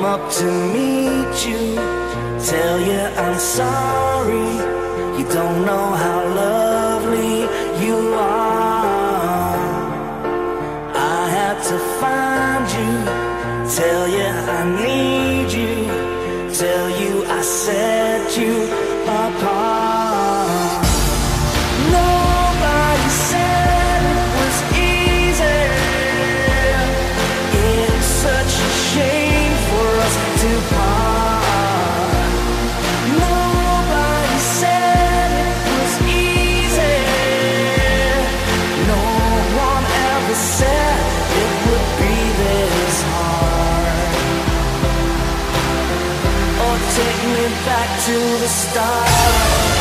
up to meet you, tell you I'm sorry. You don't know how lovely you are. I had to find you, tell you I need you, tell you I set you apart. Nobody said it was easy. It's such a shame for us to part. Nobody said it was easy. No one ever said it would be this hard. Oh, take me back to the start.